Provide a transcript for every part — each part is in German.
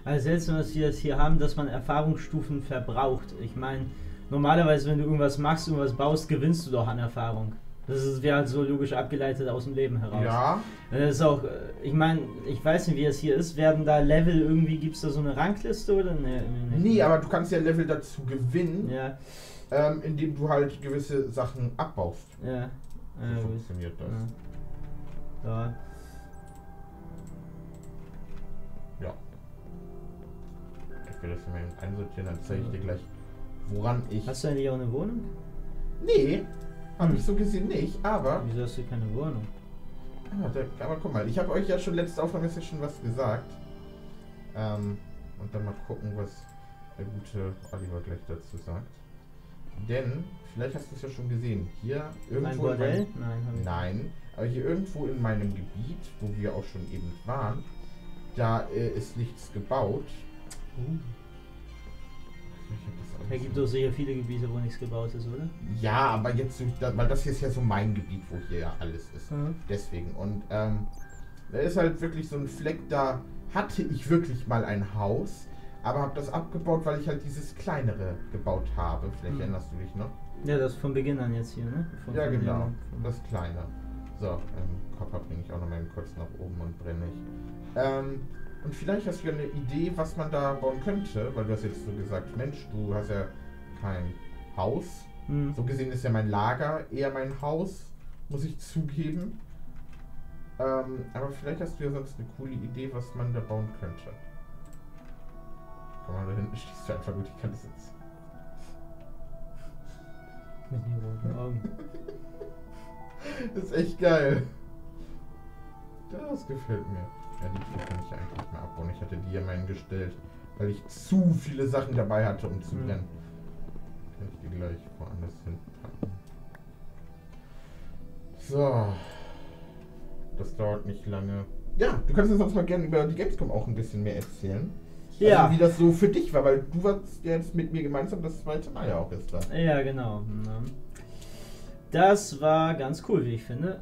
Also jetzt, was wir jetzt hier haben, dass man Erfahrungsstufen verbraucht. Ich meine, normalerweise, wenn du irgendwas machst, irgendwas baust, gewinnst du doch an Erfahrung. Das wäre halt so logisch abgeleitet aus dem Leben heraus. Ja. Das ist auch, ich meine, ich weiß nicht, wie es hier ist. Werden da Level irgendwie, gibt es da so eine Rangliste oder? Nee, aber du kannst ja Level dazu gewinnen, Ja. indem du halt gewisse Sachen abbaust. Ja. So funktioniert das. Ja. Ja. Ich will das mal einsortieren, dann zeige ich dir gleich, woran ich... Hast du eigentlich auch eine Wohnung? Nee, habe ich so gesehen nicht, aber... Wieso hast du keine Wohnung? Aber guck mal, ich habe euch ja schon letzte Aufnahme schon was gesagt. Und dann mal gucken, was der gute Oliver gleich dazu sagt. Denn, vielleicht hast du es ja schon gesehen, hier irgendwo... Ein Bordell? Nein, Nein, aber hier irgendwo in meinem Gebiet, wo wir auch schon eben waren, da ist nichts gebaut. Da gibt es sicher viele Gebiete, wo nichts gebaut ist, oder? Ja, aber jetzt, weil das hier ist ja so mein Gebiet, wo hier ja alles ist. Deswegen. Und da ist halt wirklich so ein Fleck, da hatte ich wirklich mal ein Haus, aber habe das abgebaut, weil ich halt dieses kleinere gebaut habe. Vielleicht erinnerst du dich noch? Ja, das von Beginn an jetzt hier, ne? Ja, genau. Das kleine. So, Copper bringe ich auch noch mal kurz nach oben und brenne ich. Und vielleicht hast du ja eine Idee, was man da bauen könnte, weil du hast jetzt so gesagt, Mensch, du hast ja kein Haus. So gesehen ist ja mein Lager eher mein Haus, muss ich zugeben. Aber vielleicht hast du ja sonst eine coole Idee, was man da bauen könnte. Komm mal, da hinten stehst du einfach gut, ich kann das jetzt. Mit den roten Augen. Das ist echt geil. Das gefällt mir. Ja, die Tür kann ich ja eigentlich nicht mehr abbauen. Ich hatte die ja mal hingestellt, weil ich zu viele Sachen dabei hatte, um zu brennen. Kann ich die gleich woanders hinpacken. So. Das dauert nicht lange. Ja, du kannst uns sonst mal gerne über die Gamescom auch ein bisschen mehr erzählen. Ja. Also, wie das so für dich war, weil du warst ja jetzt mit mir gemeinsam das zweite Mal ja auch ist da. Ja, genau. Das war ganz cool, wie ich finde.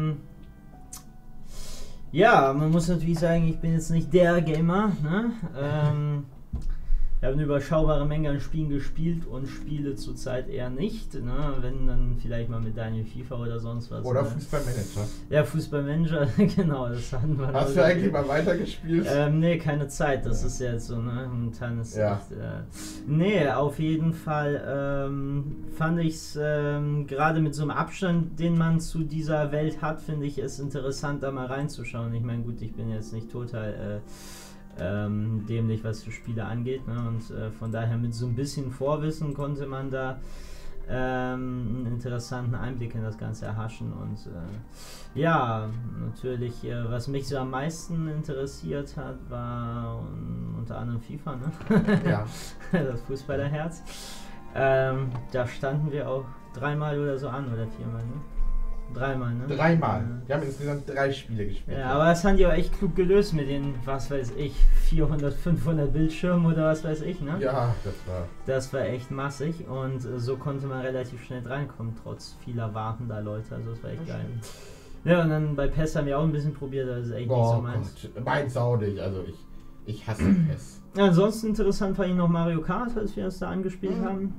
Ja, man muss natürlich sagen, ich bin jetzt nicht der Gamer. Ne? Ich habe eine überschaubare Menge an Spielen gespielt und spiele zurzeit eher nicht. Ne? Wenn dann vielleicht mal mit Daniel FIFA oder sonst was. Oder ne? Fußballmanager. Ja, Fußballmanager, genau, das hatten wir. Hast du eigentlich mal weitergespielt? Nee, keine Zeit, das ist ja jetzt so, ne? Momentan ist ja. echt, nee, auf jeden Fall fand ich es gerade mit so einem Abstand, den man zu dieser Welt hat, finde ich es interessant, da mal reinzuschauen. Ich meine, gut, ich bin jetzt nicht total dämlich, was für Spiele angeht, ne? Und von daher mit so ein bisschen Vorwissen konnte man da einen interessanten Einblick in das Ganze erhaschen und ja, natürlich, was mich so am meisten interessiert hat, war unter anderem FIFA, ne? Ja. Das Fußballerherz. Da standen wir auch 3-mal oder so an oder 4-mal, ne? 3-mal, ne? 3-mal. Wir haben insgesamt 3 Spiele gespielt. Ja, aber das haben die auch echt klug gelöst mit den, was weiß ich, 400, 500 Bildschirmen oder was weiß ich, ne? Ja, das war echt massig und so konnte man relativ schnell reinkommen, trotz vieler wartender Leute, also das war echt geil. Ja, und dann bei PES haben wir auch ein bisschen probiert, das ist echt nicht so meins. Meins auch nicht, also ich hasse PES. Ja, ansonsten interessant fand ich noch Mario Kart, als wir das da angespielt haben.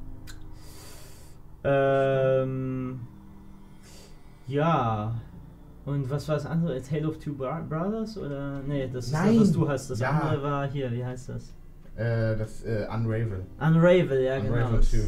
Ja, und was war das andere? A Tale of Two Brothers? Oder? Nee, das ist das, was du hast. Das andere war hier, wie heißt das? Das Unravel. Unravel, ja, genau. Unravel 2.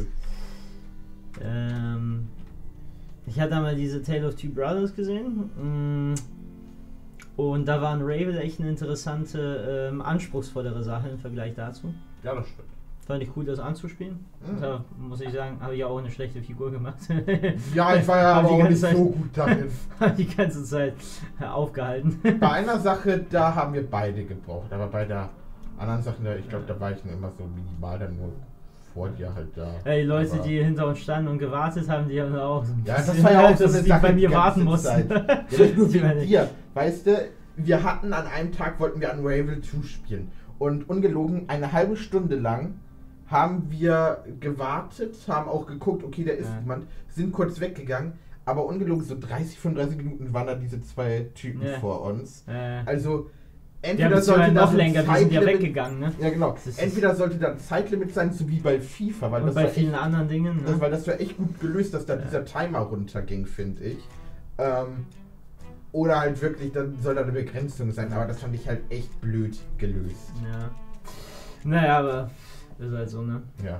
Ich hatte einmal diese Tale of Two Brothers gesehen. Und da war Unravel echt eine interessante, anspruchsvollere Sache im Vergleich dazu. Ja, das stimmt. Fand ich cool, das anzuspielen. Da muss ich sagen, habe ich ja auch eine schlechte Figur gemacht. Ja, ich war ja aber auch nicht so gut darin. Habe die ganze Zeit aufgehalten. Bei einer Sache, da haben wir beide gebraucht. Aber bei der anderen Sache, ich glaube, da war ich immer so minimal dann nur vor dir halt da. Ja, die Leute, die hinter uns standen und gewartet haben, die haben auch so ein bisschen, das war ja auch so dass eine die Sache bei mir warten mussten. Ja, nicht nur wegen dir. Weißt du, wir hatten an einem Tag, wollten wir Unravel 2 spielen. Und ungelogen, eine halbe Stunde lang haben wir gewartet, haben auch geguckt, okay, da ist jemand, sind kurz weggegangen, aber ungelogen so 30, 35 Minuten waren da diese 2 Typen vor uns. Also entweder sollte noch da länger, wir sind ja Zeitlimit- weggegangen, ne? Ja, genau. Entweder sollte da ein Zeitlimit sein, so wie bei FIFA, weil Und das bei war vielen echt, anderen Dingen, ne? weil das war echt gut gelöst, dass da dieser Timer runterging, finde ich. Oder halt wirklich, dann soll da eine Begrenzung sein, aber das fand ich halt echt blöd gelöst. Ja. Naja, aber ist halt so, ne? Ja.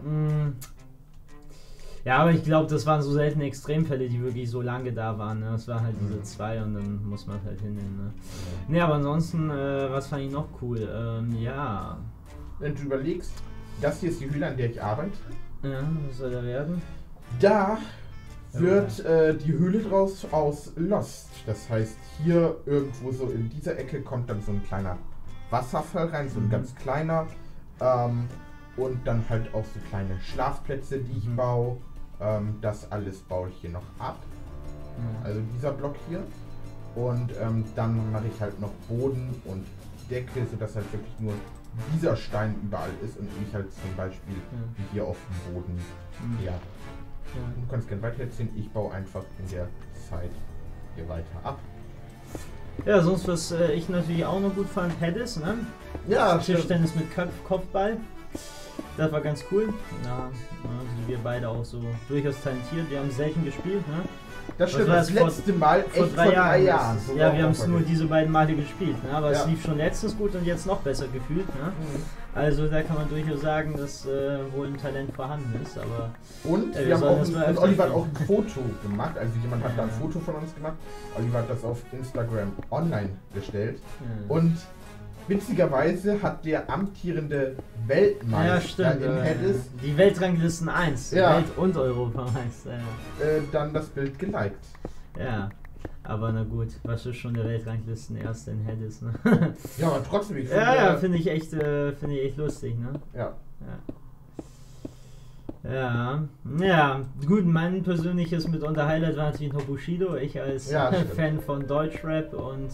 Ja, aber ich glaube, das waren so seltene Extremfälle, die wirklich so lange da waren, ne? Das war halt diese 2 und dann muss man halt hinnehmen, ne? Ne, aber ansonsten, was fand ich noch cool? Ja. Wenn du überlegst, das hier ist die Höhle, an der ich arbeite. Ja, was soll da werden? Da wird die Höhle draus aus Lost. Das heißt, hier irgendwo so in dieser Ecke kommt dann so ein kleiner Wasserfall rein, so ein ganz kleiner. Und dann halt auch so kleine Schlafplätze, die ich baue. Das alles baue ich hier noch ab. Also dieser Block hier. Und dann mache ich halt noch Boden und Decke, sodass halt wirklich nur dieser Stein überall ist und nicht halt zum Beispiel wie hier auf dem Boden. Ja. Du kannst gerne weiter erzählen. Ich baue einfach in der Zeit hier weiter ab. Ja, sonst was ich natürlich auch noch gut fand, Hades, ne? Ja, Tischtennis mit Kopfball. Das war ganz cool. Ja, also wir beide auch so durchaus talentiert. Wir haben selten gespielt, ne? Das stimmt, war das letzte Mal vor echt 3 Jahren. So Ja, wir haben es nur diese beiden Male gespielt, ne? Aber es lief schon letztens gut und jetzt noch besser gefühlt, ne? Also da kann man durchaus sagen, dass wohl ein Talent vorhanden ist, aber... Und wir haben auch und Oliver hat auch ein Foto gemacht, also jemand hat da ein Foto von uns gemacht. Oliver hat das auf Instagram online gestellt. Und witzigerweise hat der amtierende Weltmeister in Hades die Weltranglisten 1, Welt- und Europameister, dann das Bild geliked. Ja, aber na gut, was ist schon der Weltranglisten Erste in Hades, ne? Ja, aber trotzdem, ich finde... Ja, finde ich echt lustig, ne? Ja. Ja, gut, mein persönliches mitunter Highlight war natürlich noch Bushido. Ich als Fan von Deutschrap und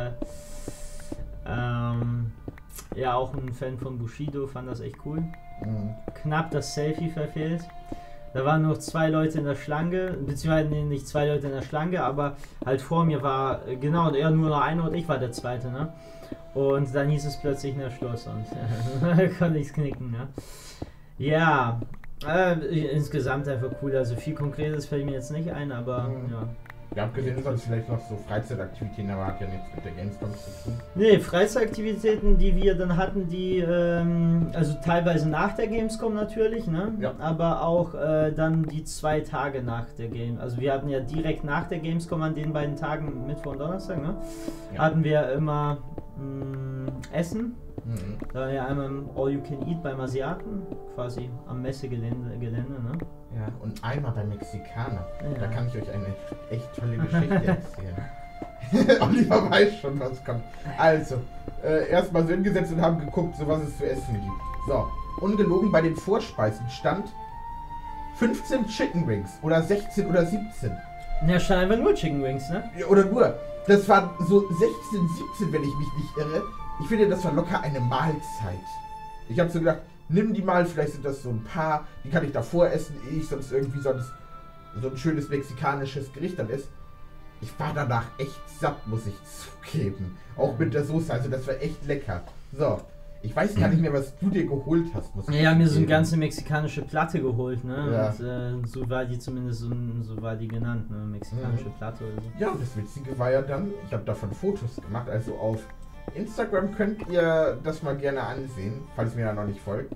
ja, auch ein Fan von Bushido, fand das echt cool. Knapp das Selfie verfehlt. Da waren noch 2 Leute in der Schlange, beziehungsweise nicht 2 Leute in der Schlange, aber halt vor mir war, genau, er nur noch einer und ich war der Zweite, ne? Und dann hieß es plötzlich, na Schluss und da konnte ich's knicken, ne? Ja, insgesamt einfach cool, also viel Konkretes fällt mir jetzt nicht ein, aber ja. Ja, abgesehen sonst vielleicht noch so Freizeitaktivitäten, aber hat ja nichts mit der Gamescom zu tun. Nee, Freizeitaktivitäten, die wir dann hatten, die, also teilweise nach der Gamescom natürlich, ne? Ja. Aber auch dann die 2 Tage nach der Gamescom. Also wir hatten ja direkt nach der Gamescom an den beiden Tagen, Mittwoch und Donnerstag, ne? Ja. Hatten wir immer Essen. Da war ja einmal All You Can Eat beim Asiaten, quasi am Messegelände, ne? Ja, und einmal beim Mexikaner. Ja. Da kann ich euch eine echt tolle Geschichte erzählen. Oliver weiß schon, was kommt. Also, erstmal so hingesetzt und haben geguckt, so was es zu essen gibt. So, ungelogen, bei den Vorspeisen stand 15 Chicken Wings oder 16 oder 17. Ja, stand einfach nur Chicken Wings, ne? Ja, oder nur. Das waren so 16, 17, wenn ich mich nicht irre. Ich finde, das war locker eine Mahlzeit. Ich habe so gedacht, nimm die mal, vielleicht sind das so ein paar, die kann ich davor essen, ehe ich sonst irgendwie so ein schönes mexikanisches Gericht dann esse. Ich war danach echt satt, muss ich zugeben. Auch mit der Soße, also das war echt lecker. So, ich weiß gar nicht mehr, was du dir geholt hast, muss ich Ja, mir so eine ganze mexikanische Platte geholt, ne? Ja. Und so war die zumindest, so war die genannt, ne? Mexikanische Platte oder so. Ja, und das Witzige war ja dann, ich habe davon Fotos gemacht, also auf Instagram könnt ihr das mal gerne ansehen, falls ihr mir da noch nicht folgt.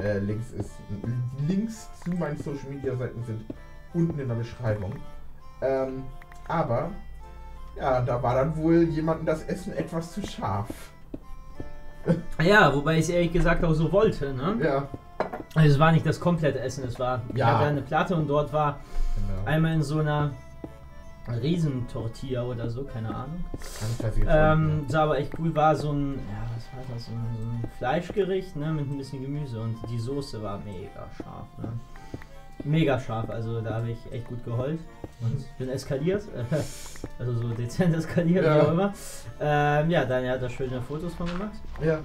Links zu meinen Social Media Seiten sind unten in der Beschreibung. Aber ja, da war dann wohl jemandem das Essen etwas zu scharf. Ja, wobei ich es ehrlich gesagt auch so wollte, ne? Ja. Also es war nicht das komplette Essen, es war, ich hatte eine Platte und dort war einmal in so einer Riesentortilla oder so, keine Ahnung. Sah aber echt cool, war so ein, ja, was war das, so ein Fleischgericht, ne, mit ein bisschen Gemüse und die Soße war mega scharf, ne. Mega scharf, also da habe ich echt gut geheult und bin eskaliert, also so dezent eskaliert, wie auch immer. Ja, Daniel hat da schöne Fotos von gemacht. Ja.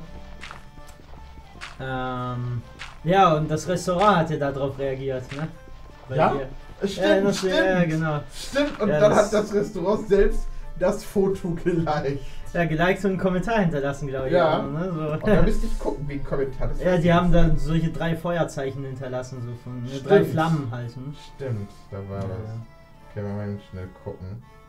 Ja, und das Restaurant hat ja darauf reagiert, ne? Weil ja? Wir, Stimmt, stimmt. Ja, genau. Stimmt, und ja, dann hat das Restaurant selbst das Foto geliked. Ja, geliked und einen Kommentar hinterlassen, glaube ich. Ja. Auch, ne? So. Und da müsste ich gucken, wie ein Kommentar das Ja, die haben dann solche 3 Feuerzeichen hinterlassen, so von 3 Flammen halt. Ne? Stimmt, da war Ja. was. Okay, mal schnell gucken.